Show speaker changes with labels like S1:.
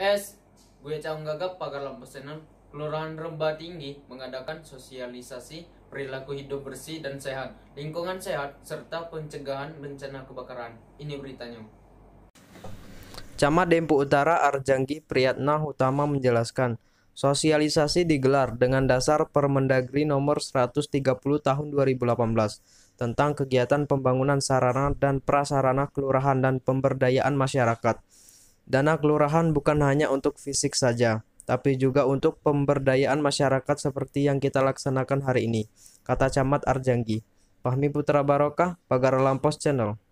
S1: Gue Caung Gagap Pagar Lampung Senang, Kelurahan Rembah Tinggi mengadakan sosialisasi perilaku hidup bersih dan sehat, lingkungan sehat, serta pencegahan bencana kebakaran. Ini beritanya.
S2: Camat Dempu Utara Arjanggi Priyatna Utama menjelaskan, sosialisasi digelar dengan dasar Permendagri nomor 130 tahun 2018 tentang kegiatan pembangunan sarana dan prasarana kelurahan dan pemberdayaan masyarakat. Dana kelurahan bukan hanya untuk fisik saja, tapi juga untuk pemberdayaan masyarakat seperti yang kita laksanakan hari ini, kata Camat Arjanggi. Fahmi Putra Barokah, Pagar Lampung Channel.